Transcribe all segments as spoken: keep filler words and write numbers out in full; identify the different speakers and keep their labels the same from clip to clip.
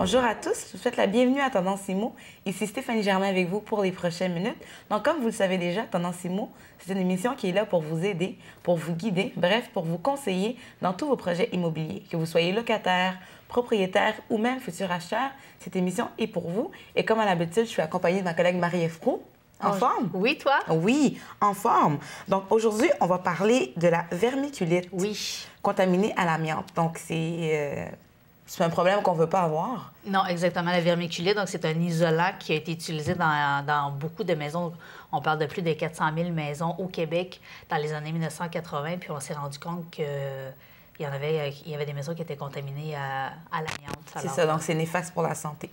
Speaker 1: Bonjour à tous, je vous souhaite la bienvenue à Tendance Immo. Ici Stéphanie Germain avec vous pour les prochaines minutes. Donc, comme vous le savez déjà, Tendance Immo, c'est une émission qui est là pour vous aider, pour vous guider, bref, pour vous conseiller dans tous vos projets immobiliers. Que vous soyez locataire, propriétaire ou même futur acheteur, cette émission est pour vous. Et comme à l'habitude, je suis accompagnée de ma collègue Marie-Ève Proulx. En
Speaker 2: Bonjour.
Speaker 1: forme?
Speaker 2: Oui, toi?
Speaker 1: Oui, en forme. Donc, aujourd'hui, on va parler de la vermiculite.
Speaker 2: Oui.
Speaker 1: Contaminée à l'amiante. Donc, c'est... Euh... C'est un problème qu'on ne veut pas avoir.
Speaker 2: Non, exactement. La vermiculite, donc c'est un isolant qui a été utilisé dans, dans beaucoup de maisons. On parle de plus de quatre cent mille maisons au Québec dans les années mille neuf cent quatre-vingt. Puis on s'est rendu compte qu'il y en avait, il y avait des maisons qui étaient contaminées à, à l'amiante.
Speaker 1: C'est ça, donc c'est néfaste pour la santé.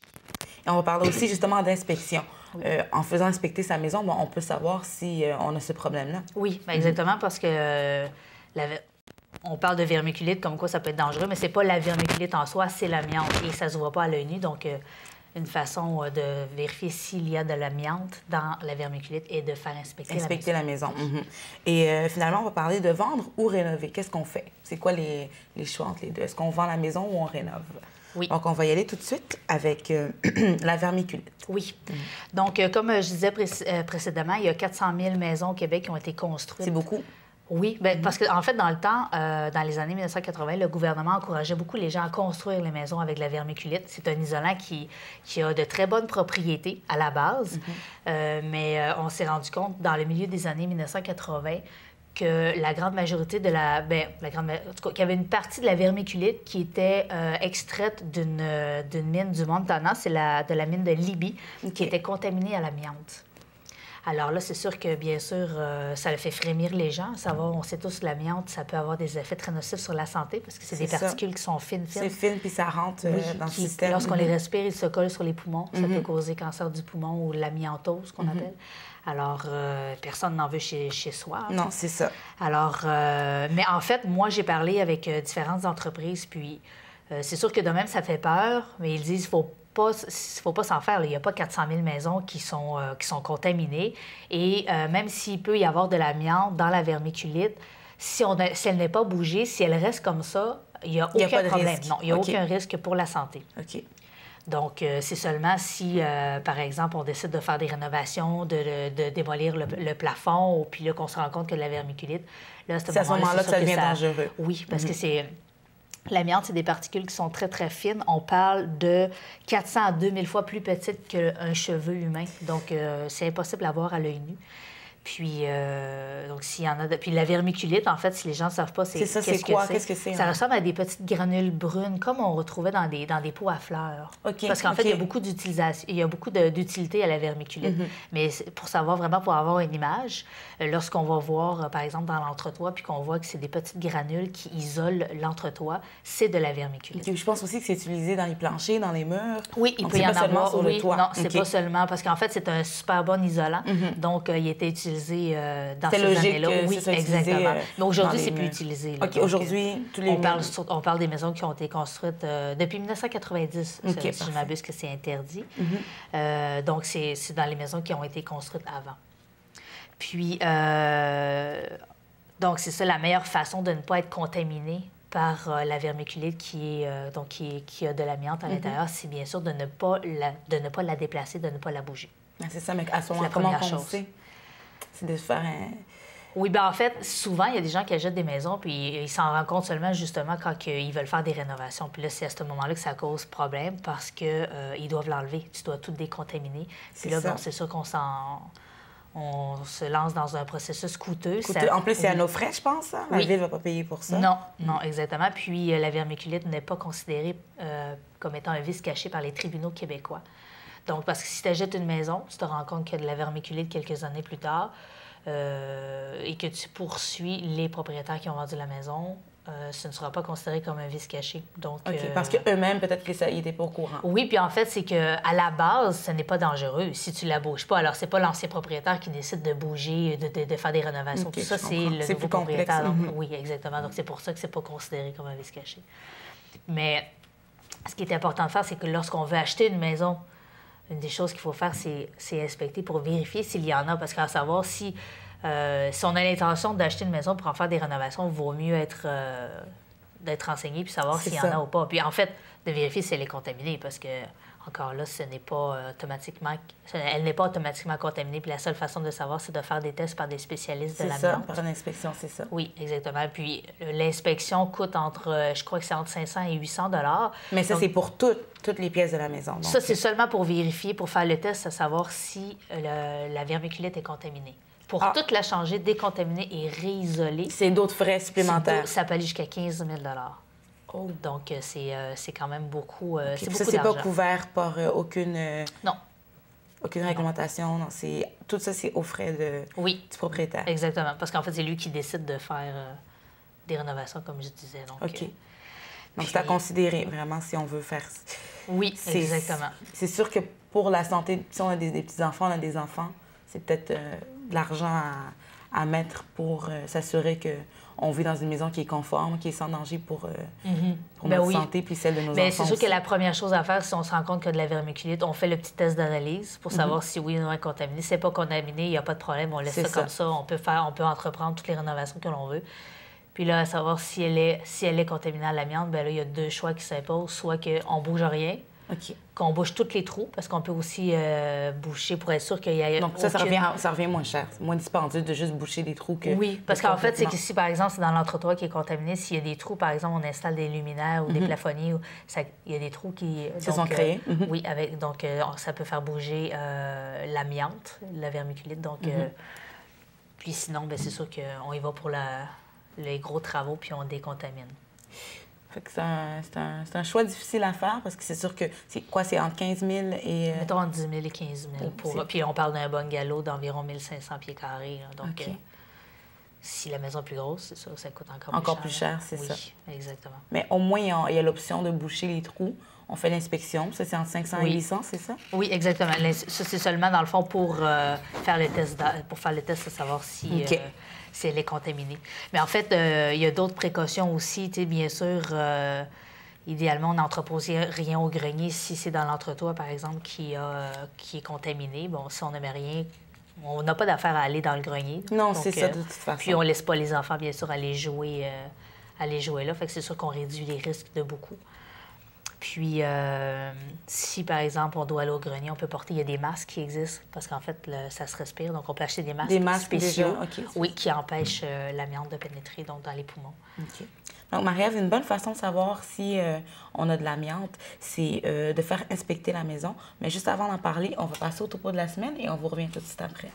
Speaker 1: Et on va parler aussi justement d'inspection. Oui. Euh, en faisant inspecter sa maison, bon, on peut savoir si euh, on a ce problème-là.
Speaker 2: Oui, bien, exactement, mm-hmm. parce que euh, la on parle de vermiculite, comme quoi ça peut être dangereux, mais c'est pas la vermiculite en soi, c'est l'amiante. Et ça se voit pas à l'œil nu. Donc, euh, une façon euh, de vérifier s'il y a de l'amiante dans la vermiculite est de faire inspecter,
Speaker 1: inspecter
Speaker 2: la maison.
Speaker 1: la maison. Mm-hmm. Et euh, finalement, on va parler de vendre ou rénover. Qu'est-ce qu'on fait? C'est quoi les, les choix entre les deux? Est-ce qu'on vend la maison ou on rénove?
Speaker 2: Oui.
Speaker 1: Donc, on va y aller tout de suite avec euh, la vermiculite.
Speaker 2: Oui. Mm. Donc, euh, comme je disais pré euh, précédemment, il y a quatre cent mille maisons au Québec qui ont été construites.
Speaker 1: C'est beaucoup.
Speaker 2: Oui, bien, parce qu'en en fait, dans le temps, euh, dans les années mille neuf cent quatre-vingt, le gouvernement encourageait beaucoup les gens à construire les maisons avec la vermiculite. C'est un isolant qui, qui a de très bonnes propriétés à la base, mm-hmm. euh, mais euh, on s'est rendu compte dans le milieu des années mille neuf cent quatre-vingt que la grande majorité de la... Bien, la grande, en tout cas, qu'il y avait une partie de la vermiculite qui était euh, extraite d'une euh, d'une mine du Montana, c'est la, de la mine de Libye, okay. qui était contaminée à l'amiante. Alors là, c'est sûr que, bien sûr, euh, ça fait frémir les gens. Ça va, on sait tous que l'amiante, ça peut avoir des effets très nocifs sur la santé parce que c'est des particules ça. qui sont fines, fines.
Speaker 1: C'est fine, puis ça rentre euh, oui, dans
Speaker 2: qui,
Speaker 1: le système.
Speaker 2: Lorsqu'on
Speaker 1: mm-hmm.
Speaker 2: les respire, ils se collent sur les poumons. Ça
Speaker 1: mm-hmm.
Speaker 2: peut causer cancer du poumon ou l'amiantose, qu'on mm-hmm. appelle. Alors, euh, personne n'en veut chez, chez soi. Hein.
Speaker 1: Non, c'est ça.
Speaker 2: Alors, euh, mais en fait, moi, j'ai parlé avec euh, différentes entreprises, puis euh, c'est sûr que de même, ça fait peur, mais ils disent qu'il faut il ne faut pas s'en faire. Là. Il n'y a pas quatre cent mille maisons qui sont, euh, qui sont contaminées. Et euh, même s'il peut y avoir de l'amiante dans la vermiculite, si, on a, si elle n'est pas bougée, si elle reste comme ça, il n'y a aucun
Speaker 1: a
Speaker 2: problème.
Speaker 1: Risque.
Speaker 2: Non, il n'y a
Speaker 1: okay.
Speaker 2: aucun risque pour la santé.
Speaker 1: OK.
Speaker 2: Donc, euh, c'est seulement si, euh, par exemple, on décide de faire des rénovations, de, de, de démolir le, le plafond, ou puis là, qu'on se rend compte que de la vermiculite, là,
Speaker 1: c'est à ce moment-là que ça devient ça... dangereux.
Speaker 2: Oui, parce mm-hmm. que c'est... L'amiante, c'est des particules qui sont très, très fines. On parle de quatre cents à deux mille fois plus petites qu'un cheveu humain. Donc, euh, c'est impossible à voir à l'œil nu. Puis, euh, donc, s'il y en a... De... Puis, la vermiculite, en fait, si les gens ne savent pas, c'est...
Speaker 1: C'est ça, c'est quoi? Qu'est-ce que c'est?
Speaker 2: Ça hein? ressemble à des petites granules brunes, comme on retrouvait dans des, dans des pots à fleurs.
Speaker 1: Okay,
Speaker 2: Parce qu'en
Speaker 1: okay.
Speaker 2: fait, il y a beaucoup d'utilisation, il y a beaucoup d'utilité à la vermiculite. Mm-hmm. Mais pour savoir vraiment, pour avoir une image, lorsqu'on va voir, par exemple, dans l'entretoit, puis qu'on voit que c'est des petites granules qui isolent l'entretoit, c'est de la vermiculite.
Speaker 1: Okay, je pense aussi que c'est utilisé dans les planchers, dans les murs.
Speaker 2: Oui, il donc, peut y en avoir.
Speaker 1: Sur
Speaker 2: oui,
Speaker 1: le toit.
Speaker 2: Non, c'est
Speaker 1: okay.
Speaker 2: pas seulement... Parce qu'en fait, c'est un super bon isolant. Mm-hmm. Donc, euh, il était utilisé Euh, dans ces années-là. Oui,
Speaker 1: ça,
Speaker 2: exactement.
Speaker 1: Euh,
Speaker 2: Mais aujourd'hui, c'est plus utilisé.
Speaker 1: Là. OK, aujourd'hui, tous les
Speaker 2: on parle, sur, on parle des maisons qui ont été construites euh, depuis mille neuf cent quatre-vingt-dix,
Speaker 1: okay,
Speaker 2: si je ne m'abuse que c'est interdit.
Speaker 1: Mm-hmm.
Speaker 2: euh, donc, c'est dans les maisons qui ont été construites avant. Puis, euh, donc, c'est ça la meilleure façon de ne pas être contaminé par euh, la vermiculite qui, est, euh, donc, qui, qui a de l'amiante à mm-hmm. l'intérieur, c'est bien sûr de ne, pas la, de ne pas la déplacer, de ne pas la bouger.
Speaker 1: Ah, c'est ça, mais à ce moment-là, comment on sait? C'est de faire un...
Speaker 2: Oui, bien en fait, souvent, il y a des gens qui achètent des maisons puis ils s'en rendent compte seulement justement quand ils veulent faire des rénovations. Puis là, c'est à ce moment-là que ça cause problème parce qu'ils euh, doivent l'enlever. Tu dois tout décontaminer. Puis là, bon, c'est sûr qu'on s'en... On se lance dans un processus coûteux.
Speaker 1: coûteux. Ça... En plus, c'est à nos frais, je pense. Hein? La
Speaker 2: oui.
Speaker 1: ville ne va pas payer pour ça.
Speaker 2: Non, non, exactement. Puis euh, la vermiculite n'est pas considérée euh, comme étant un vice caché par les tribunaux québécois. Donc, parce que si tu achètes une maison, tu te rends compte qu'il y a de la vermiculite quelques années plus tard euh, et que tu poursuis les propriétaires qui ont vendu la maison, euh, ce ne sera pas considéré comme un vice caché. Donc,
Speaker 1: OK,
Speaker 2: euh,
Speaker 1: parce qu'eux-mêmes, peut-être qu'ils n'étaient pas au courant.
Speaker 2: Oui, puis en fait, c'est qu'à la base, ce n'est pas dangereux si tu ne la bouges pas. Alors, c'est pas l'ancien propriétaire qui décide de bouger, de, de, de faire des rénovations.
Speaker 1: Okay,
Speaker 2: tout ça, c'est le nouveau propriétaire. Donc, mm-hmm. Oui, exactement. Donc, c'est pour ça que c'est pas considéré comme un vice caché. Mais ce qui est important de faire, c'est que lorsqu'on veut acheter une maison, une des choses qu'il faut faire, c'est inspecter pour vérifier s'il y en a, parce qu'à savoir si, euh, si on a l'intention d'acheter une maison pour en faire des rénovations, il vaut mieux être, euh, d'être renseigné puis savoir s'il y
Speaker 1: ça.
Speaker 2: en a ou pas. Puis en fait, de vérifier si elle est contaminée parce que, encore là, ce n'est pas euh, automatiquement... Elle n'est pas automatiquement contaminée. Puis la seule façon de savoir, c'est de faire des tests par des spécialistes de
Speaker 1: C'est ça,
Speaker 2: l'amiante.
Speaker 1: par une inspection, c'est ça.
Speaker 2: Oui, exactement. Puis l'inspection coûte entre, euh, je crois que c'est entre cinq cents et huit cents dollars.
Speaker 1: Mais ça,
Speaker 2: Donc,
Speaker 1: c'est pour toutes, toutes les pièces de la maison. Donc.
Speaker 2: Ça, c'est seulement pour vérifier, pour faire le test, à savoir si euh, le, la vermiculite est contaminée. Pour
Speaker 1: Ah.
Speaker 2: toute la changer, décontaminer et réisoler,
Speaker 1: C'est d'autres frais supplémentaires.
Speaker 2: ça peut aller jusqu'à quinze mille dollars.
Speaker 1: Oh.
Speaker 2: Donc, euh, c'est euh, c'est quand même beaucoup, euh,
Speaker 1: Okay.
Speaker 2: c'est
Speaker 1: Puis
Speaker 2: beaucoup
Speaker 1: ça, c'est pas
Speaker 2: d'argent.
Speaker 1: couvert par euh, aucune, euh,
Speaker 2: Non.
Speaker 1: aucune réglementation. Non, c'est... Tout ça, c'est aux frais de...
Speaker 2: Oui,
Speaker 1: du propriétaire.
Speaker 2: exactement. Parce qu'en fait, c'est lui qui décide de faire euh, des rénovations, comme je disais. Donc,
Speaker 1: OK.
Speaker 2: euh,
Speaker 1: Donc,
Speaker 2: puis-
Speaker 1: c'est à considérer, vraiment, si on veut faire...
Speaker 2: oui,
Speaker 1: C'est-
Speaker 2: exactement.
Speaker 1: C'est sûr que pour la santé, si on a des, des petits-enfants, on a des enfants, c'est peut-être euh, de l'argent à, à mettre pour euh, s'assurer qu'on vit dans une maison qui est conforme, qui est sans danger pour, euh,
Speaker 2: Mhm.
Speaker 1: pour
Speaker 2: Ben
Speaker 1: notre
Speaker 2: oui.
Speaker 1: santé puis celle de nos
Speaker 2: Bien,
Speaker 1: enfants
Speaker 2: c'est sûr
Speaker 1: aussi.
Speaker 2: que la première chose à faire, si on se rend compte qu'il y a de la vermiculite, on fait le petit test d'analyse pour savoir
Speaker 1: Mhm.
Speaker 2: si oui ou non elle est contaminée. Si c'est pas contaminé, il n'y a pas de problème, on laisse
Speaker 1: C'est
Speaker 2: ça,
Speaker 1: ça.
Speaker 2: comme ça. On peut faire, on peut entreprendre toutes les rénovations que l'on veut. Puis là, à savoir si elle est, si elle est contaminée à l'amiante, bien là, il y a deux choix qui s'imposent. Soit qu'on bouge rien,
Speaker 1: OK.
Speaker 2: qu'on bouche tous les trous, parce qu'on peut aussi euh, boucher pour être sûr qu'il y ait
Speaker 1: Donc, ça, ça
Speaker 2: aucune-
Speaker 1: revient, ça revient moins cher. C'est moins dispendieux de juste boucher des trous que...
Speaker 2: Oui, parce
Speaker 1: que
Speaker 2: qu'en fait, c'est
Speaker 1: complètement.
Speaker 2: que si, par exemple, c'est dans l'entretoit qui est contaminé, s'il y a des trous, par exemple, on installe des luminaires ou des plafonniers, ou ça- il y a des trous qui...
Speaker 1: Se
Speaker 2: donc,
Speaker 1: sont créés.
Speaker 2: euh,
Speaker 1: Mhm.
Speaker 2: Oui, avec, donc euh, ça peut faire bouger euh, l'amiante, la vermiculite. Donc, euh, puis sinon, ben, c'est sûr qu'on y va pour la, les gros travaux, puis on décontamine.
Speaker 1: Fait que c'est un, c'est un- c'est un choix difficile à faire parce que c'est sûr que c'est quoi, c'est entre quinze mille et... euh,
Speaker 2: Mettons entre dix mille et quinze mille.
Speaker 1: Oh,
Speaker 2: Pour,
Speaker 1: c'est-
Speaker 2: puis on parle d'un bungalow d'environ mille cinq cents pieds carrés. Là. Donc,
Speaker 1: OK.
Speaker 2: euh, si la maison est plus grosse, c'est sûr que ça coûte encore,
Speaker 1: Encore
Speaker 2: plus
Speaker 1: plus
Speaker 2: cher.
Speaker 1: cher, c'est
Speaker 2: Oui,
Speaker 1: ça.
Speaker 2: exactement.
Speaker 1: Mais au moins, il y a, il y a l'option de boucher les trous. On fait l'inspection. Ça, c'est entre cinq cents
Speaker 2: Oui.
Speaker 1: et huit cents, c'est ça?
Speaker 2: Oui, exactement. L'ins- Ça, c'est seulement, dans le fond, pour, euh, faire, le test d'a- pour faire le test, de savoir si,
Speaker 1: OK.
Speaker 2: euh, si elle est contaminée. Mais en fait, euh, il y a d'autres précautions aussi. Tu sais, bien sûr, euh, idéalement, on n'entrepose rien au grenier si c'est dans l'entretoit, par exemple, qui, a, qui est contaminé. Bon, si on ne met rien, on n'a pas d'affaire à aller dans le grenier.
Speaker 1: Non,
Speaker 2: Donc,
Speaker 1: c'est ça,
Speaker 2: euh,
Speaker 1: de toute façon.
Speaker 2: Puis on laisse pas les enfants, bien sûr, aller jouer, euh, aller jouer là. Fait que c'est sûr qu'on réduit les risques de beaucoup. Puis, euh, si, par exemple, on doit aller au grenier, on peut porter... Il y a des masques qui existent, parce qu'en fait, le- ça se respire. Donc, on peut acheter des masques
Speaker 1: Des masques
Speaker 2: spéciaux,
Speaker 1: déjà, OK.
Speaker 2: oui, qui empêchent euh, l'amiante de pénétrer donc, dans les poumons.
Speaker 1: OK. Donc, Marie-Ève, une bonne façon de savoir si euh, on a de l'amiante, c'est euh, de faire inspecter la maison. Mais juste avant d'en parler, on va passer au topo de la semaine et on vous revient tout de suite après.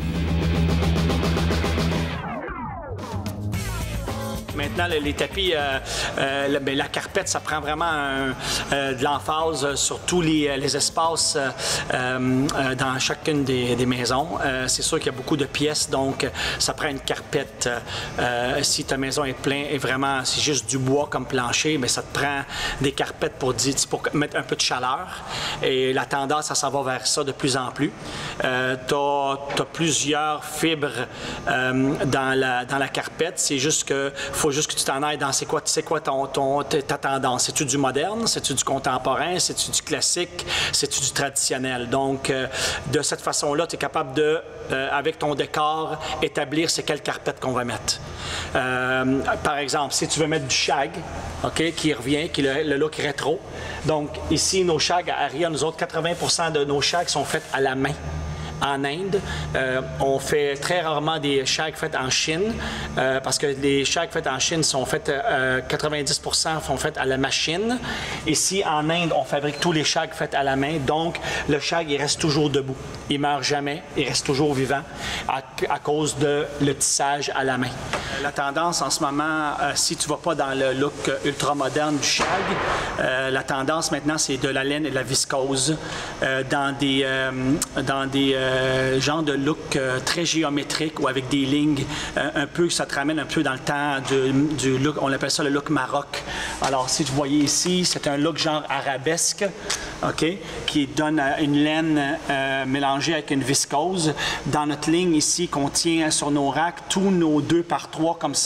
Speaker 3: Maintenant, le- les tapis, euh, euh, le- ben, la carpette, ça prend vraiment un- euh, de l'emphase sur tous les, les espaces euh, euh, dans chacune des, des maisons. Euh, c'est sûr qu'il y a beaucoup de pièces, donc ça prend une carpette. Euh, si ta maison est pleine et vraiment c'est juste du bois comme plancher, mais ça te prend des carpettes pour, dire- pour mettre un peu de chaleur. Et la tendance, ça s'en va vers ça de plus en plus. Euh, tu as plusieurs fibres euh, dans, la, dans la carpette. C'est juste que faut juste que tu t'en ailles dans c'est quoi, c'est quoi ton, ton, ta tendance. C'est-tu du moderne? C'est-tu du contemporain? C'est-tu du classique? C'est-tu du traditionnel? Donc, euh, de cette façon-là, tu es capable de, euh, avec ton décor, établir c'est quelle carpette qu'on va mettre. Euh, par exemple, si tu veux mettre du shag, OK, qui revient, qui est le, le look rétro. Donc, ici, nos shags à Aria, nous autres, quatre-vingts pour cent de nos shags sont faits à la main. En Inde, euh, on fait très rarement des shags faits en Chine euh, parce que les shags faits en Chine sont faits, euh, quatre-vingt-dix pour cent sont faits à la machine. Ici, en Inde, on fabrique tous les shags faits à la main. Donc, le shag, il reste toujours debout. Il meurt jamais. Il reste toujours vivant à, à cause de le tissage à la main. La tendance en ce moment, euh, si tu ne vas pas dans le look ultra-moderne du shag, euh, la tendance maintenant, c'est de la laine et de la viscose euh, dans des, euh, dans des euh, genres de look euh, très géométriques ou avec des lignes euh, un peu, ça te ramène un peu dans le temps de, du look, on appelle ça le look Maroc. Alors, si vous voyez ici, c'est un look genre arabesque, OK, qui donne euh, une laine euh, mélangée avec une viscose. Dans notre ligne ici, qu'on tient sur nos racks, tous nos deux par trois comme ça,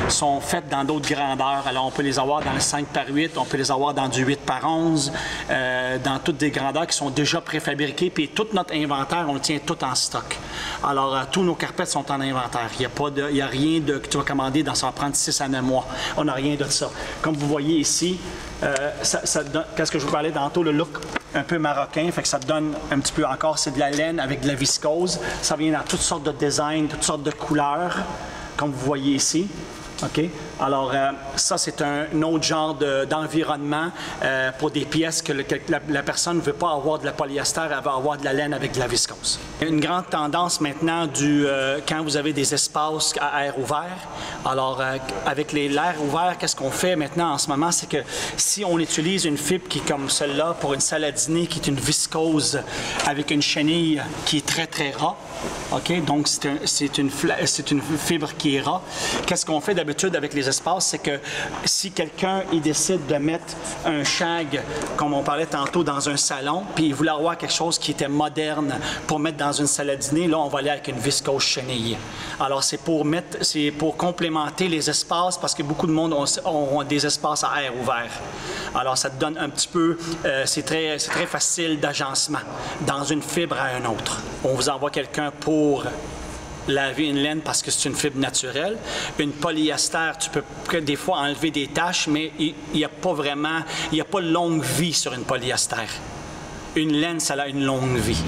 Speaker 3: sont faites dans d'autres grandeurs. Alors, on peut les avoir dans le cinq par huit, on peut les avoir dans du huit par onze, euh, dans toutes des grandeurs qui sont déjà préfabriquées. Puis tout notre inventaire, on le tient tout en stock. Alors, euh, tous nos carpettes sont en inventaire. Il n'y a, pas de, il y a rien de, que tu vas commander, dans, ça va prendre six à neuf mois. On n'a rien de ça. Comme vous voyez ici, euh, ça, ça donne, qu'est-ce que je vous parlais tantôt, le look un peu marocain, fait que ça donne un petit peu encore, c'est de la laine avec de la viscose. Ça vient dans toutes sortes de designs, toutes sortes de couleurs, comme vous voyez ici. OK? Alors, euh, ça, c'est un, un autre genre de, d'environnement euh, pour des pièces que, le, que la, la personne ne veut pas avoir de la polyester, elle va avoir de la laine avec de la viscose. Une grande tendance maintenant, du, euh, quand vous avez des espaces à air ouvert, alors euh, avec les, l'air ouvert, qu'est-ce qu'on fait maintenant en ce moment? C'est que si on utilise une fibre qui est comme celle-là pour une salle à dîner, qui est une viscose avec une chenille qui est très, très ras, OK? Donc, c'est, un, c'est, une, c'est une fibre qui est ras. Qu'est-ce qu'on fait d'habitude avec les espaces? C'est que si quelqu'un il décide de mettre un shag, comme on parlait tantôt, dans un salon, puis il voulait avoir quelque chose qui était moderne pour mettre dans une salle à dîner, là, on va aller avec une viscose chenille. Alors, c'est pour mettre, c'est pour complémenter les espaces, parce que beaucoup de monde ont, ont des espaces à air ouvert. Alors, ça te donne un petit peu, euh, c'est très, c'est très facile d'agencement dans une fibre à une autre. On vous envoie quelqu'un pour laver une laine parce que c'est une fibre naturelle. Une polyester, tu peux des fois enlever des taches, mais il n'y a pas vraiment, il n'y a pas longue vie sur une polyester. Une laine, ça a une longue vie.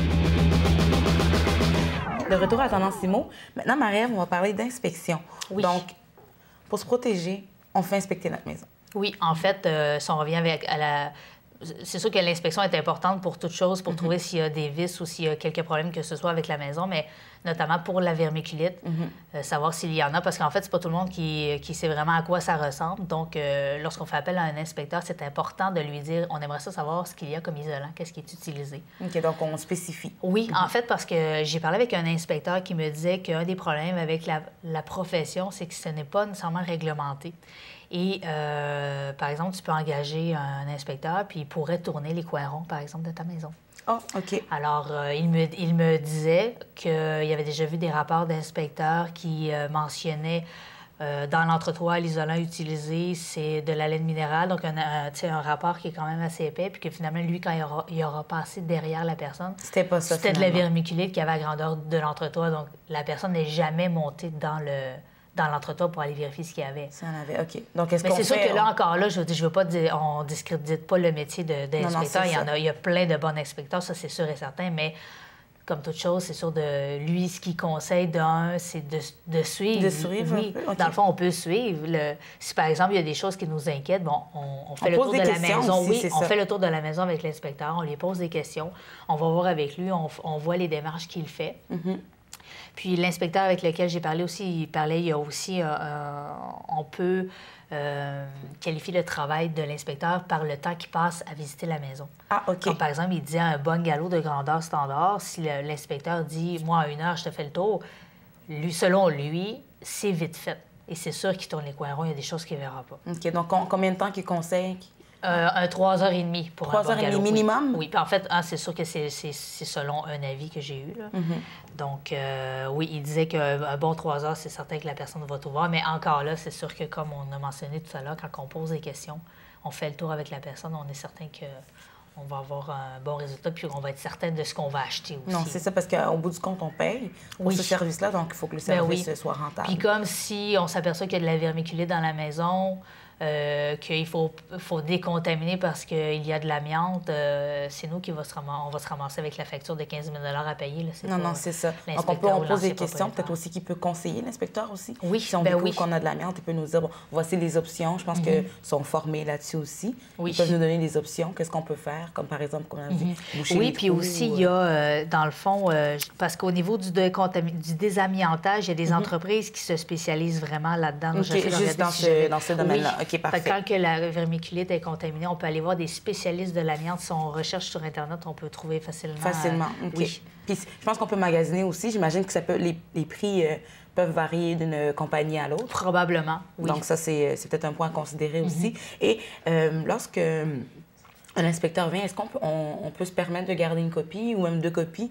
Speaker 1: De retour à Tendance IMO, maintenant, Marie-Ève, on va parler d'inspection.
Speaker 2: Oui.
Speaker 1: Donc, pour se protéger, on fait inspecter notre maison.
Speaker 2: Oui, en fait, euh, si on revient avec, à la... C'est sûr que l'inspection est importante pour toute chose, pour mm-hmm. trouver s'il y a des vis ou s'il y a quelques problèmes que ce soit avec la maison, mais notamment pour la vermiculite, mm-hmm. euh, savoir s'il y en a, parce qu'en fait, c'est pas tout le monde qui, qui sait vraiment à quoi ça ressemble. Donc, euh, lorsqu'on fait appel à un inspecteur, c'est important de lui dire, on aimerait ça savoir ce qu'il y a comme isolant, qu'est-ce qui est utilisé.
Speaker 1: OK, donc on spécifie.
Speaker 2: Oui,
Speaker 1: mm-hmm.
Speaker 2: en fait, parce que j'ai parlé avec un inspecteur qui me disait qu'un des problèmes avec la, la profession, c'est que ce n'est pas nécessairement réglementé. Et, euh, par exemple, tu peux engager un inspecteur, puis il pourrait tourner les coins par exemple, de ta maison.
Speaker 1: Ah, oh, OK.
Speaker 2: Alors, euh, il, me, il me disait qu'il avait déjà vu des rapports d'inspecteurs qui euh, mentionnaient euh, dans l'entretoit, l'isolant utilisé, c'est de la laine minérale, donc un, un, un rapport qui est quand même assez épais, puis que finalement, lui, quand il aura, il aura passé derrière la personne,
Speaker 1: c'était pas ça,
Speaker 2: c'était de la vermiculite qui avait à grandeur de l'entretoit, donc la personne n'est jamais montée dans le... dans l'entretoit pour aller vérifier ce qu'il y avait.
Speaker 1: Ça en avait, OK. Donc, est-ce
Speaker 2: Mais
Speaker 1: qu'on
Speaker 2: c'est sûr
Speaker 1: fait,
Speaker 2: que là,
Speaker 1: on...
Speaker 2: encore là, je ne veux pas dire, on ne discrédite pas le métier de, d'inspecteur. Il y en a, il y a plein de bons inspecteurs, ça, c'est sûr et certain, mais comme toute chose, c'est sûr de lui, ce qu'il conseille d'un, c'est de, de suivre.
Speaker 1: De suivre,
Speaker 2: oui.
Speaker 1: okay.
Speaker 2: Dans le fond, on peut suivre. Le... Si, par exemple, il y a des choses qui nous inquiètent, bon, on, on fait
Speaker 1: on
Speaker 2: le tour de la maison.
Speaker 1: Aussi,
Speaker 2: oui, on
Speaker 1: ça.
Speaker 2: fait le tour de la maison avec l'inspecteur, on lui pose des questions, on va voir avec lui, on, on voit les démarches qu'il fait.
Speaker 1: Mm-hmm.
Speaker 2: Puis l'inspecteur avec lequel j'ai parlé aussi, il parlait, il y a aussi, euh, euh, on peut euh, qualifier le travail de l'inspecteur par le temps qu'il passe à visiter la maison.
Speaker 1: Ah, OK.
Speaker 2: Comme par exemple, il disait un bungalow de grandeur standard, si le, l'inspecteur dit, moi, à une heure, je te fais le tour, lui, selon lui, c'est vite fait. Et c'est sûr qu'il tourne les coins ronds, il y a des choses qu'il ne verra pas.
Speaker 1: OK. Donc, on, combien de temps qu'il conseille?
Speaker 2: Euh, un trois heures et demie pour
Speaker 1: trois
Speaker 2: un bungalow.
Speaker 1: Trois heures et demie minimum?
Speaker 2: Oui, oui. Puis en fait, hein, c'est sûr que c'est, c'est, c'est selon un avis que j'ai eu. Là. Mm-hmm. Donc, euh, oui, il disait qu'un bon trois heures, c'est certain que la personne va tout voir. Mais encore là, c'est sûr que, comme on a mentionné tout à l'heure, quand on pose des questions, on fait le tour avec la personne, on est certain que on va avoir un bon résultat, puis on va être certain de ce qu'on va acheter aussi.
Speaker 1: Non, c'est ça, parce qu'au bout du compte, on paye pour oui. ce service-là, donc il faut que le service ben oui. soit rentable.
Speaker 2: Puis comme si on s'aperçoit qu'il y a de la vermiculite dans la maison, euh, qu'il faut, faut décontaminer parce qu'il y a de l'amiante, euh, c'est nous qui va se ramasser, on va se ramasser avec la facture de quinze mille dollars à payer. Là, c'est
Speaker 1: non, non, c'est ça. Donc on peut on pose des questions, peut-être aussi qui peut conseiller l'inspecteur aussi.
Speaker 2: Oui,
Speaker 1: si on
Speaker 2: ben
Speaker 1: découvre
Speaker 2: oui.
Speaker 1: qu'on a de l'amiante, il peut nous dire, bon, voici les options. Je pense mm-hmm. qu'ils sont formés là-dessus aussi. Oui. Ils peuvent nous donner des options, qu'est-ce qu'on peut faire, comme par exemple, comme on a dit,
Speaker 2: mm-hmm.
Speaker 1: boucher
Speaker 2: oui,
Speaker 1: les
Speaker 2: puis
Speaker 1: trous,
Speaker 2: aussi,
Speaker 1: euh...
Speaker 2: il y a, euh, dans le fond, euh, parce qu'au niveau du, décontam... du désamiantage, il y a des mm-hmm. entreprises qui se spécialisent vraiment là-dedans.
Speaker 1: Okay, juste dans, si ce, dans ce domaine-là.
Speaker 2: Oui.
Speaker 1: OK, parfait.
Speaker 2: Quand que la vermiculite est contaminée, on peut aller voir des spécialistes de l'amiante. Si on recherche sur Internet, on peut trouver facilement.
Speaker 1: Facilement,
Speaker 2: euh,
Speaker 1: OK.
Speaker 2: Oui.
Speaker 1: Puis je pense qu'on peut magasiner aussi. J'imagine que ça peut, les, les prix euh, peuvent varier d'une compagnie à l'autre.
Speaker 2: Probablement, oui.
Speaker 1: Donc ça, c'est, c'est peut-être un point à considérer mm-hmm. aussi. Et euh, lorsque un inspecteur vient, est-ce qu'on peut, on, on peut se permettre de garder une copie ou même deux copies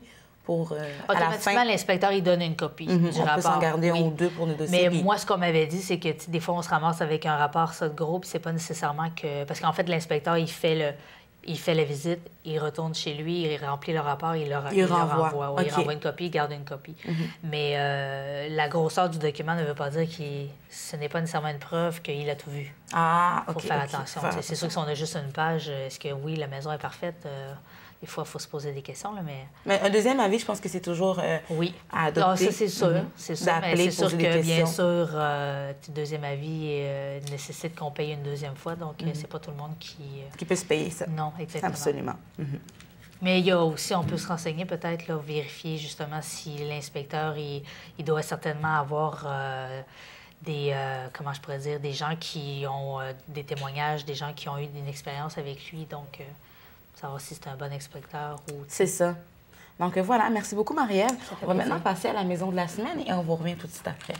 Speaker 1: pour, euh, à la fin...
Speaker 2: Automatiquement, l'inspecteur, il donne une copie
Speaker 1: Mm-hmm.
Speaker 2: du
Speaker 1: on
Speaker 2: rapport.
Speaker 1: peut s'en garder
Speaker 2: oui.
Speaker 1: un ou deux pour nos dossiers.
Speaker 2: Mais
Speaker 1: puis...
Speaker 2: moi, ce qu'on m'avait dit, c'est que des fois, on se ramasse avec un rapport, ça, de gros, puis c'est pas nécessairement que... Parce qu'en fait, l'inspecteur, il fait le... Il fait la visite, il retourne chez lui, il remplit le rapport, il, leur,
Speaker 1: il,
Speaker 2: il
Speaker 1: renvoie.
Speaker 2: leur envoie. Oui,
Speaker 1: okay.
Speaker 2: Il renvoie une copie, il garde une copie. Mm-hmm. Mais euh, la grosseur du document ne veut pas dire que ce n'est pas nécessairement une preuve qu'il a tout vu.
Speaker 1: Ah, OK.
Speaker 2: Il faut faire
Speaker 1: okay.
Speaker 2: attention.
Speaker 1: Faire
Speaker 2: c'est sûr que si on a juste une page, est-ce que oui, la maison est parfaite? Euh, des fois, il faut se poser des questions, là, mais...
Speaker 1: Mais un deuxième avis, je pense que c'est toujours euh,
Speaker 2: oui.
Speaker 1: à adopter.
Speaker 2: Ah, ça, c'est sûr. Mm-hmm. C'est sûr. Mais c'est sûr que, bien sûr, euh, le deuxième avis euh, nécessite qu'on paye une deuxième fois. Donc, mm-hmm. c'est pas tout le monde qui... Euh...
Speaker 1: Qui peut se payer ça.
Speaker 2: Non, exactement.
Speaker 1: Absolument. Mm-hmm.
Speaker 2: Mais il y a aussi, on peut se renseigner peut-être, là, vérifier justement si l'inspecteur, il, il doit certainement avoir... Euh, des, euh, comment je pourrais dire, des gens qui ont euh, des témoignages, des gens qui ont eu une expérience avec lui. Donc, euh, savoir si c'est un bon inspecteur ou...
Speaker 1: C'est ça. Donc, voilà. Merci beaucoup, Marie-Ève. On va
Speaker 2: plaisir.
Speaker 1: maintenant passer à la maison de la semaine et on vous revient tout de suite après.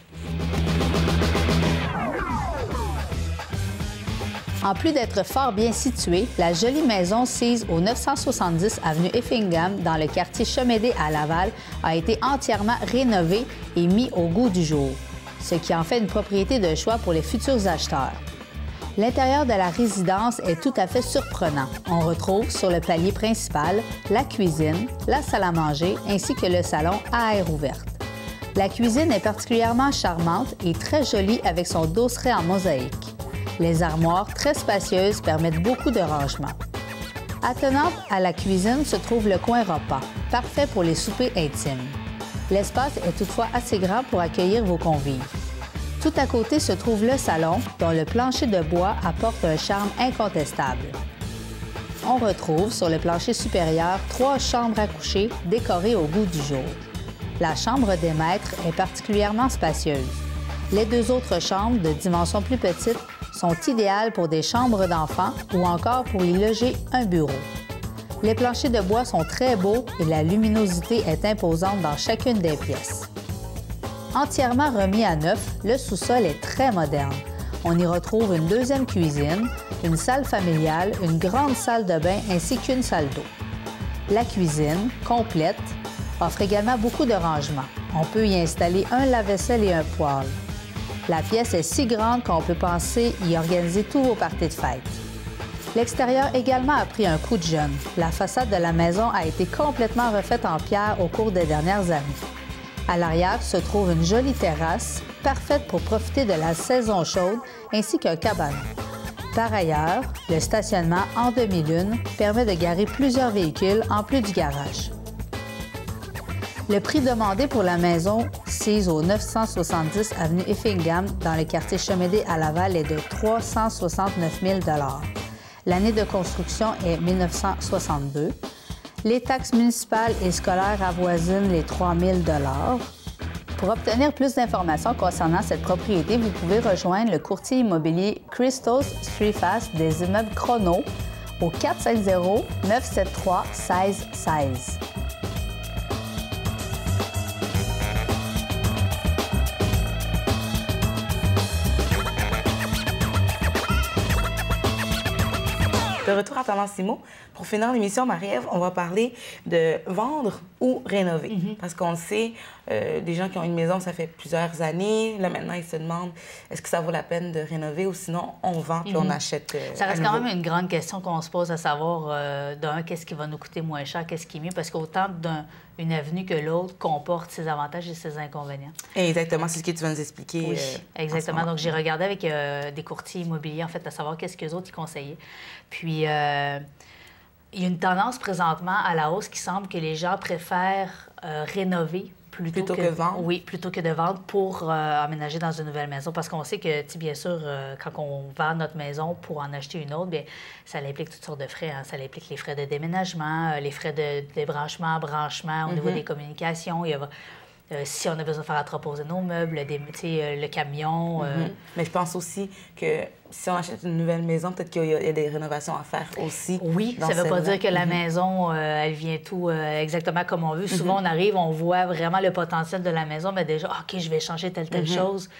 Speaker 4: En plus d'être fort bien située, la jolie maison sise au neuf cent soixante-dix avenue Effingham, dans le quartier Chemédé à Laval, a été entièrement rénovée et mise au goût du jour, ce qui en fait une propriété de choix pour les futurs acheteurs. L'intérieur de la résidence est tout à fait surprenant. On retrouve sur le palier principal la cuisine, la salle à manger ainsi que le salon à air ouverte. La cuisine est particulièrement charmante et très jolie avec son dosseret en mosaïque. Les armoires très spacieuses permettent beaucoup de rangement. Attenante à la cuisine se trouve le coin repas, parfait pour les soupers intimes. L'espace est toutefois assez grand pour accueillir vos convives. Tout à côté se trouve le salon, dont le plancher de bois apporte un charme incontestable. On retrouve sur le plancher supérieur trois chambres à coucher décorées au goût du jour. La chambre des maîtres est particulièrement spacieuse. Les deux autres chambres, de dimension plus petite, sont idéales pour des chambres d'enfants ou encore pour y loger un bureau. Les planchers de bois sont très beaux et la luminosité est imposante dans chacune des pièces. Entièrement remis à neuf, le sous-sol est très moderne. On y retrouve une deuxième cuisine, une salle familiale, une grande salle de bain ainsi qu'une salle d'eau. La cuisine, complète, offre également beaucoup de rangements. On peut y installer un lave-vaisselle et un poêle. La pièce est si grande qu'on peut penser y organiser tous vos parties de fête. L'extérieur également a pris un coup de jeune. La façade de la maison a été complètement refaite en pierre au cours des dernières années. À l'arrière se trouve une jolie terrasse, parfaite pour profiter de la saison chaude, ainsi qu'un cabanon. Par ailleurs, le stationnement en demi-lune permet de garer plusieurs véhicules en plus du garage. Le prix demandé pour la maison sise au neuf cent soixante-dix avenue Effingham, dans le quartier Chemédé à Laval, est de trois cent soixante-neuf mille dollars. L'année de construction est mille neuf cent soixante-deux. Les taxes municipales et scolaires avoisinent les trois mille dollars. Pour obtenir plus d'informations concernant cette propriété, vous pouvez rejoindre le courtier immobilier Christos Streetfast des immeubles Chrono au quatre cinq zéro, neuf sept trois, un six un six.
Speaker 1: De retour à Tendance Immo, pour finir l'émission, Marie-Ève, on va parler de vendre ou rénover. Mm-hmm. Parce qu'on le sait, euh, des gens qui ont une maison, ça fait plusieurs années. Là, maintenant, ils se demandent est-ce que ça vaut la peine de rénover ou sinon on vend puis mm-hmm. on achète. Euh,
Speaker 2: ça reste quand même une grande question qu'on se pose à savoir, euh, d'un, qu'est-ce qui va nous coûter moins cher, qu'est-ce qui est mieux, parce qu'autant d'une avenue que l'autre comporte ses avantages et ses inconvénients.
Speaker 1: Exactement, c'est ce que tu vas nous expliquer.
Speaker 2: Oui,
Speaker 1: euh,
Speaker 2: exactement. Donc, j'ai regardé avec euh, des courtiers immobiliers, en fait, à savoir qu'est-ce qu'eux autres ils conseillaient. Puis, euh, il y a une tendance présentement à la hausse qui semble que les gens préfèrent euh, rénover plutôt,
Speaker 1: plutôt que,
Speaker 2: que
Speaker 1: vendre.
Speaker 2: Oui, plutôt que de vendre pour euh, emménager dans une nouvelle maison. Parce qu'on sait que, tu sais, bien sûr, euh, quand on vend notre maison pour en acheter une autre, bien, ça implique toutes sortes de frais. Hein. Ça implique les frais de déménagement, euh, les frais de débranchement, branchement au mm-hmm. niveau des communications. Il y a, euh, si on a besoin de faire entreposer nos meubles, des, euh, le camion. Euh...
Speaker 1: Mm-hmm. Mais je pense aussi que si on achète une nouvelle maison, peut-être qu'il y, y a des rénovations à faire aussi.
Speaker 2: Oui, ça ne veut pas dire que la mm-hmm. maison, euh, elle vient tout euh, exactement comme on veut. Mm-hmm. Souvent, on arrive, on voit vraiment le potentiel de la maison, mais déjà, OK, je vais changer telle, telle mm-hmm. chose.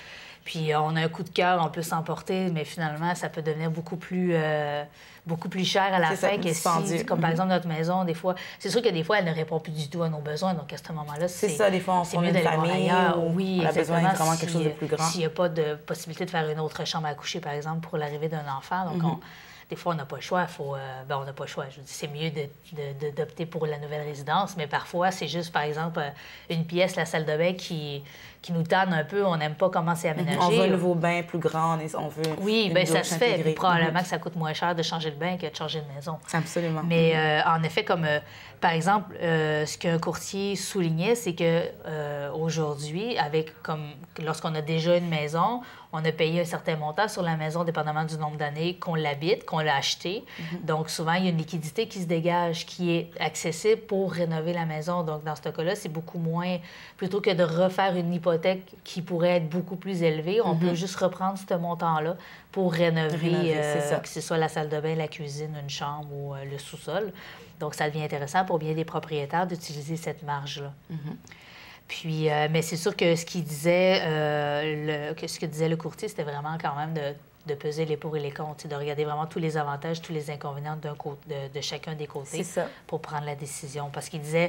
Speaker 2: Puis on a un coup de cœur, on peut s'emporter, mais finalement, ça peut devenir beaucoup plus, euh, beaucoup plus cher à la fin
Speaker 1: ça,
Speaker 2: que
Speaker 1: dispendieux.
Speaker 2: si, comme par exemple notre maison, des fois, c'est sûr que des fois, elle ne répond plus du tout à nos besoins. Donc à ce moment-là, c'est
Speaker 1: ça, des fois, on
Speaker 2: c'est
Speaker 1: forme
Speaker 2: mieux
Speaker 1: une
Speaker 2: d'aller voir
Speaker 1: famille
Speaker 2: ailleurs.
Speaker 1: ou
Speaker 2: Oui,
Speaker 1: on a
Speaker 2: exactement.
Speaker 1: besoin de vraiment quelque
Speaker 2: Si-
Speaker 1: chose de plus grand.
Speaker 2: S'il n'y a pas de possibilité de faire une autre chambre à coucher, par exemple, pour l'arrivée d'un enfant, donc on, des fois, on n'a pas le choix. Faut, euh, ben, on n'a pas le choix. Je veux dire, c'est mieux de- de- de- d'opter pour la nouvelle résidence, mais parfois, c'est juste, par exemple, euh, une pièce, la salle de bain, qui, qui nous tanne un peu. On n'aime pas comment c'est aménagé.
Speaker 1: On veut un nouveau bain plus grand, on veut
Speaker 2: Oui,
Speaker 1: une
Speaker 2: bien, ça
Speaker 1: douche
Speaker 2: se fait.
Speaker 1: intégrée.
Speaker 2: Puis probablement
Speaker 1: Mhm.
Speaker 2: que ça coûte moins cher de changer de bain que de changer de maison.
Speaker 1: Absolument.
Speaker 2: Mais euh, en effet, comme euh, par exemple, euh, ce qu'un courtier soulignait, c'est que euh, aujourd'hui, avec comme lorsqu'on a déjà une maison, on a payé un certain montant sur la maison, dépendamment du nombre d'années qu'on l'habite, qu'on l'a acheté.
Speaker 1: Mm-hmm.
Speaker 2: Donc souvent, il y a une liquidité qui se dégage, qui est accessible pour rénover la maison. Donc dans ce cas-là, c'est beaucoup moins, plutôt que de refaire une hypothèque qui pourrait être beaucoup plus élevée, on peut juste reprendre ce montant-là pour rénover,
Speaker 1: Mm-hmm. Rénover,
Speaker 2: euh,
Speaker 1: c'est ça.
Speaker 2: que ce soit la salle de bain, la cuisine, une chambre ou euh, le sous-sol. Donc, ça devient intéressant pour bien des propriétaires d'utiliser cette marge-là. Puis, euh, mais c'est sûr que ce qu'il disait, euh, le, que ce que disait le courtier, c'était vraiment quand même de, de peser les pour et les contre, de regarder vraiment tous les avantages, tous les inconvénients d'un côté, de, de chacun des côtés
Speaker 1: C'est ça.
Speaker 2: pour prendre la décision. Parce qu'il disait,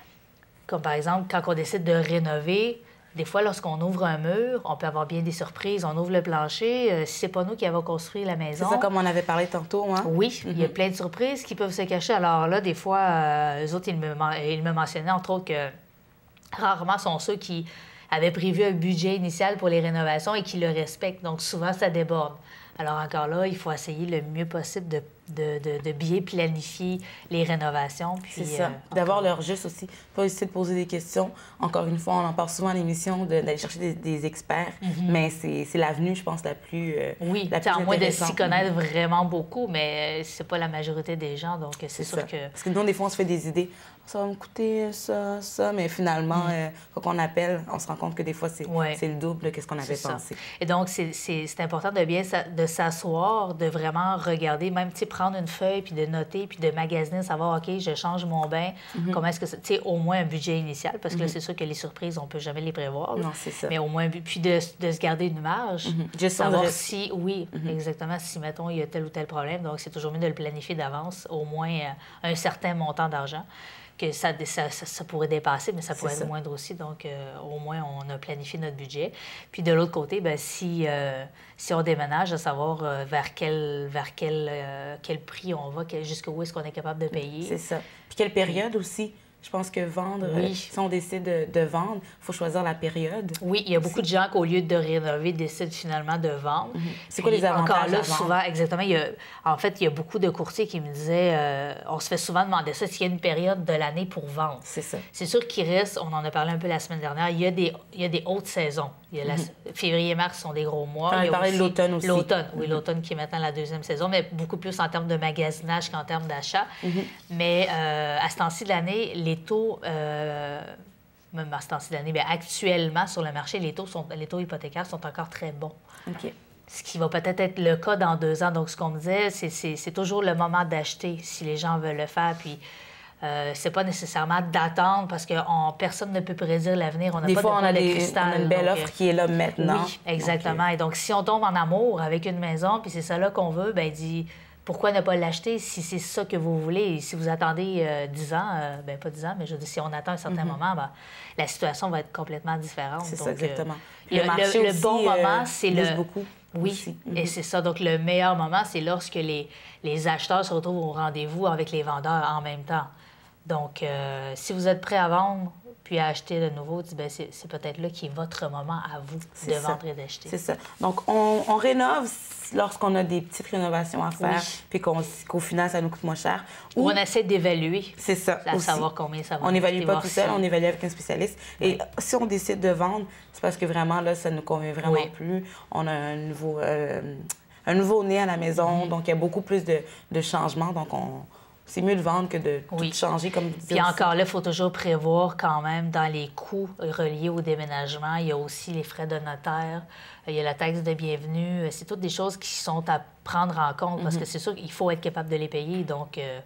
Speaker 2: comme par exemple, quand on décide de rénover, des fois, lorsqu'on ouvre un mur, on peut avoir bien des surprises. On ouvre le plancher. Euh, si c'est pas nous qui avons construit la
Speaker 1: C'est
Speaker 2: maison...
Speaker 1: ça, comme on avait parlé tantôt, hein?
Speaker 2: Oui, il y a plein de surprises qui peuvent se cacher. Alors là, des fois, euh, eux autres, ils me, men- ils me mentionnaient, entre autres, que rarement sont ceux qui avaient prévu un budget initial pour les rénovations et qui le respectent. Donc, souvent, ça déborde. Alors, encore là, il faut essayer le mieux possible de, de, de, de bien planifier les rénovations. Puis,
Speaker 1: C'est ça.
Speaker 2: euh,
Speaker 1: D'avoir
Speaker 2: encore-
Speaker 1: leur juste aussi. Pas hésiter de poser des questions. Encore une fois, on en parle souvent à l'émission, de- d'aller chercher des, des experts. Mais c'est c'est l'avenue, je pense, la plus euh,
Speaker 2: Oui,
Speaker 1: la
Speaker 2: tu sais,
Speaker 1: plus
Speaker 2: à moins de
Speaker 1: intéressante.
Speaker 2: s'y connaître vraiment beaucoup, mais euh, c'est pas la majorité des gens, donc euh, c'est sûr
Speaker 1: ça.
Speaker 2: que...
Speaker 1: Parce que nous, des fois, on se fait des idées. Ça va me coûter ça, ça. Mais finalement, euh, quand on appelle, on se rend compte que des fois, c'est
Speaker 2: Ouais.
Speaker 1: c'est le double de ce qu'on avait
Speaker 2: C'est ça.
Speaker 1: pensé.
Speaker 2: Et donc, c'est- c'est c'est important de bien s'a- de s'asseoir, de vraiment regarder, même, tu sais, prendre une feuille, puis de noter, puis de magasiner, savoir, OK, je change mon bain,
Speaker 1: Mm-hmm.
Speaker 2: comment est-ce que ça... Tu sais, au moins un budget initial, parce que là, c'est sûr que les surprises, on peut jamais les prévoir. là.
Speaker 1: Non, c'est ça.
Speaker 2: Mais au moins, un bu- puis de, de se garder une marge.
Speaker 1: Mm-hmm. Gestion de
Speaker 2: Savoir
Speaker 1: risque.
Speaker 2: si, oui, exactement, si, mettons, il y a tel ou tel problème. Donc, c'est toujours mieux de le planifier d'avance, au moins euh, un certain montant d'argent. Que ça, ça, ça, ça pourrait dépasser, mais ça pourrait
Speaker 1: C'est
Speaker 2: être
Speaker 1: ça.
Speaker 2: moindre aussi. Donc, euh, au moins, on a planifié notre budget. Puis, de l'autre côté, ben, si, euh, si on déménage, à savoir euh, vers, quel, vers quel, euh, quel prix on va, quel- jusqu'où est-ce qu'on est capable de payer.
Speaker 1: C'est ça. Puis quelle période aussi? Je pense que vendre,
Speaker 2: Oui.
Speaker 1: euh, si on décide de, de vendre, il faut choisir la période.
Speaker 2: Oui, il y a beaucoup de gens qui, au lieu de rénover, décident finalement de vendre.
Speaker 1: C'est quoi
Speaker 2: Puis,
Speaker 1: les avantages
Speaker 2: Encore là,
Speaker 1: à vendre?
Speaker 2: souvent, exactement, il y a, en fait, il y a beaucoup de courtiers qui me disaient, euh, on se fait souvent demander ça, s'il y a une période de l'année pour vendre.
Speaker 1: C'est ça.
Speaker 2: C'est sûr qu'il reste, on en a parlé un peu la semaine dernière, il y a des, il y a des hautes saisons. Il y a la, février-mars sont des gros mois.
Speaker 1: On
Speaker 2: Il y a
Speaker 1: avait parlé de l'automne aussi.
Speaker 2: L'automne, oui, l'automne qui est maintenant la deuxième saison, mais beaucoup plus en termes de magasinage qu'en termes d'achat. Mais euh, à ce temps-ci de l'année, les taux, euh, même à ce temps-ci de l'année, bien, actuellement sur le marché, les taux, sont, les taux hypothécaires sont encore très bons.
Speaker 1: OK.
Speaker 2: Ce qui va peut-être être le cas dans deux ans. Donc, ce qu'on me disait, c'est- c'est c'est toujours le moment d'acheter si les gens veulent le faire. Puis, euh, c'est pas nécessairement d'attendre parce que on- personne ne peut prédire l'avenir. On n'a
Speaker 1: Des
Speaker 2: pas
Speaker 1: fois,
Speaker 2: de
Speaker 1: on
Speaker 2: boule
Speaker 1: a,
Speaker 2: de
Speaker 1: des, on
Speaker 2: cristal.
Speaker 1: a une belle
Speaker 2: Donc,
Speaker 1: offre qui est là maintenant.
Speaker 2: oui, exactement. Et donc, si on tombe en amour avec une maison, puis c'est ça là qu'on veut, bien, dit pourquoi ne pas l'acheter si c'est ça que vous voulez? Et si vous attendez euh, dix ans, euh, bien, pas dix ans, mais je veux dire, si on attend un certain moment, ben, la situation va être complètement différente.
Speaker 1: C'est ça,
Speaker 2: Donc, euh,
Speaker 1: exactement.
Speaker 2: le,
Speaker 1: Le marché
Speaker 2: le- le
Speaker 1: aussi,
Speaker 2: bon
Speaker 1: euh,
Speaker 2: moment, c'est
Speaker 1: bouge
Speaker 2: le...
Speaker 1: beaucoup
Speaker 2: Oui,
Speaker 1: aussi.
Speaker 2: et
Speaker 1: Mhm.
Speaker 2: c'est ça. Donc, le meilleur moment, c'est lorsque les, les acheteurs se retrouvent au rendez-vous avec les vendeurs en même temps. Donc, euh, si vous êtes prêt à vendre puis à acheter de nouveau, ben, c'est c'est peut-être là qui est votre moment à vous
Speaker 1: C'est
Speaker 2: de
Speaker 1: ça.
Speaker 2: vendre et d'acheter.
Speaker 1: C'est ça. Donc, on, on rénove lorsqu'on a des petites rénovations à faire,
Speaker 2: Oui.
Speaker 1: puis qu'on- qu'au final, ça nous coûte moins cher.
Speaker 2: Ou on essaie d'évaluer,
Speaker 1: C'est ça.
Speaker 2: à
Speaker 1: aussi.
Speaker 2: savoir combien ça va
Speaker 1: On
Speaker 2: nous
Speaker 1: n'évalue
Speaker 2: coûter,
Speaker 1: pas
Speaker 2: voir
Speaker 1: tout seul,
Speaker 2: si-
Speaker 1: on évalue avec un spécialiste. Et si on décide de vendre, c'est parce que vraiment, là, ça ne nous convient vraiment
Speaker 2: Oui.
Speaker 1: plus. On a un nouveau, euh, un nouveau né à la maison,
Speaker 2: Mm-hmm.
Speaker 1: donc il y a beaucoup plus de, de changements. Donc, on, c'est mieux de vendre que de
Speaker 2: Oui.
Speaker 1: tout changer, comme vous
Speaker 2: Puis
Speaker 1: dites.
Speaker 2: encore là, il faut toujours prévoir quand même dans les coûts reliés au déménagement. Il y a aussi les frais de notaire, il y a la taxe de bienvenue. C'est toutes des choses qui sont à prendre en compte parce que c'est sûr qu'il faut être capable de les payer. Donc, euh,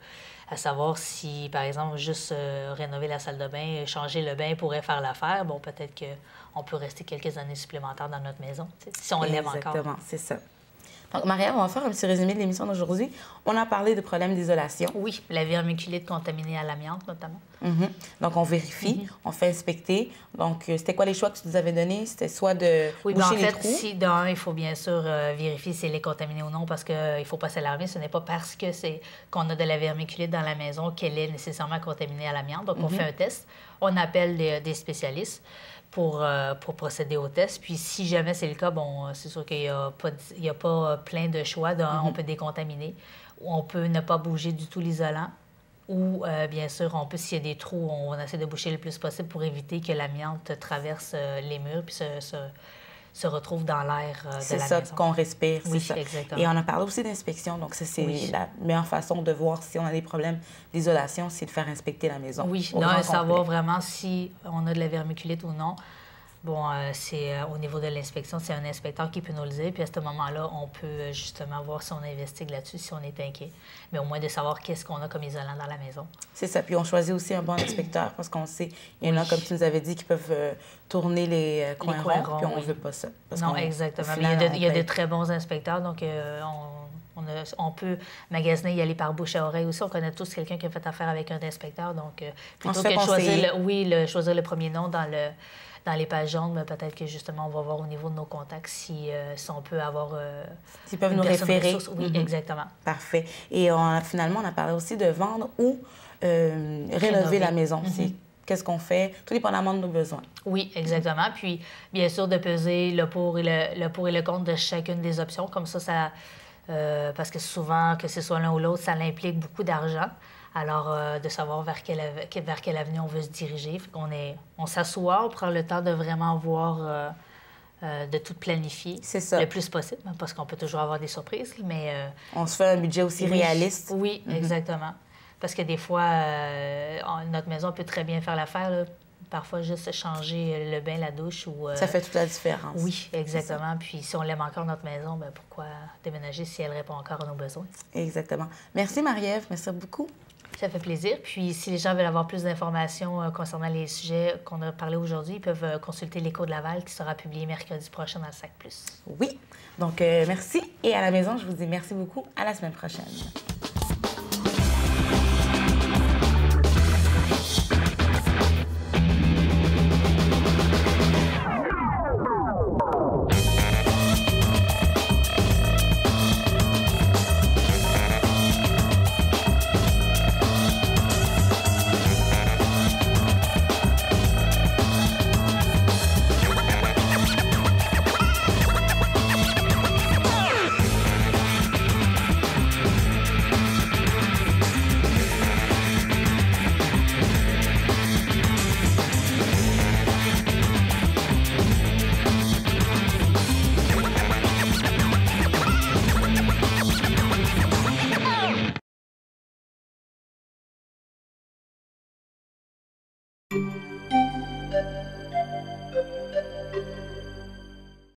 Speaker 2: à savoir si, par exemple, juste euh, rénover la salle de bain, changer le bain pourrait faire l'affaire. Bon, peut-être qu'on peut rester quelques années supplémentaires dans notre maison, si on l'aime encore.
Speaker 1: Exactement, c'est ça. Donc, Marie-Ève, on va faire un petit résumé de l'émission d'aujourd'hui. On a parlé de problèmes d'isolation.
Speaker 2: Oui, la vermiculite contaminée à l'amiante, notamment.
Speaker 1: Mm-hmm. Donc, on vérifie, mm-hmm. on fait inspecter. Donc, c'était quoi les choix que tu nous avais donnés? C'était soit de
Speaker 2: oui,
Speaker 1: boucher
Speaker 2: ben en
Speaker 1: les
Speaker 2: fait,
Speaker 1: trous.
Speaker 2: Si d'un, il faut bien sûr euh, vérifier si elle est contaminée ou non, parce qu'il euh, ne faut pas s'alarmer. Ce n'est pas parce que c'est qu'on a de la vermiculite dans la maison qu'elle est nécessairement contaminée à l'amiante. Donc, mm-hmm. on fait un test. On appelle des, des spécialistes pour, euh, pour procéder au test. Puis, si jamais c'est le cas, bon, c'est sûr qu'il n'y a pas, il y a pas plein de choix. D'un, mm-hmm. on peut décontaminer, ou on peut ne pas bouger du tout l'isolant. Ou, euh, bien sûr, on peut, s'il y a des trous, on essaie de boucher le plus possible pour éviter que l'amiante traverse euh, les murs puis se, se, se retrouve dans l'air euh, de la maison.
Speaker 1: C'est ça qu'on respire,
Speaker 2: oui,
Speaker 1: c'est ça.
Speaker 2: Exactement.
Speaker 1: Et on a parlé aussi d'inspection. Donc, ça, c'est
Speaker 2: oui.
Speaker 1: la meilleure façon de voir si on a des problèmes d'isolation, c'est de faire inspecter la maison.
Speaker 2: Oui, de savoir vraiment si on a de la vermiculite ou non. Bon, euh, c'est euh, au niveau de l'inspection, c'est un inspecteur qui peut nous le dire. Puis à ce moment-là, on peut euh, justement voir si on investigue là-dessus, si on est inquiet. Mais au moins de savoir qu'est-ce qu'on a comme isolant dans la maison.
Speaker 1: C'est ça. Puis on choisit aussi un bon inspecteur parce qu'on sait, il y en a, oui. comme tu nous avais dit, qui peuvent euh, tourner les euh, coins, les coins ronds, ronds, puis on ne oui. veut pas ça.
Speaker 2: Non, exactement. Final, il y a, de, il y a de très bons inspecteurs, donc euh, on, on, a, on peut magasiner, y aller par bouche à oreille aussi. On connaît tous quelqu'un qui a fait affaire avec un inspecteur, donc euh, plutôt que de choisir le, oui, le, choisir le premier nom dans le... Dans les pages jaunes, mais peut-être que justement, on va voir au niveau de nos contacts si, euh, si on peut avoir. Euh,
Speaker 1: S'ils peuvent nous référer.
Speaker 2: Ressource. Oui, mm-hmm. exactement.
Speaker 1: Parfait. Et on, finalement, on a parlé aussi de vendre ou euh, rénover, rénover la maison. Mm-hmm. C'est qu'est-ce qu'on fait, tout dépendamment de nos besoins.
Speaker 2: Oui, exactement. Mm-hmm. Puis, bien sûr, de peser le pour, et le, le pour et le contre de chacune des options. Comme ça, ça. Euh, parce que souvent, que ce soit l'un ou l'autre, ça implique beaucoup d'argent. Alors, euh, de savoir vers quelle, vers quelle avenue on veut se diriger. Fait qu'on est, on s'assoit, on prend le temps de vraiment voir, euh, euh, de tout planifier le plus possible, parce qu'on peut toujours avoir des surprises, mais... Euh,
Speaker 1: on se fait un budget aussi
Speaker 2: oui,
Speaker 1: réaliste.
Speaker 2: Oui, mm-hmm. exactement. Parce que des fois, euh, on, notre maison peut très bien faire l'affaire, là. Parfois, juste changer le bain, la douche ou... Euh...
Speaker 1: Ça fait toute la différence.
Speaker 2: Oui, exactement. Puis si on l'aime encore, notre maison, bien, pourquoi déménager si elle répond encore à nos besoins?
Speaker 1: Exactement. Merci, Marie-Ève. Merci beaucoup.
Speaker 2: Ça fait plaisir. Puis, si les gens veulent avoir plus d'informations euh, concernant les sujets qu'on a parlé aujourd'hui, ils peuvent euh, consulter l'Écho de Laval qui sera publié mercredi prochain dans le Sac Plus.
Speaker 1: Oui. Donc, euh, merci. Et à la maison, je vous dis merci beaucoup. À la semaine prochaine.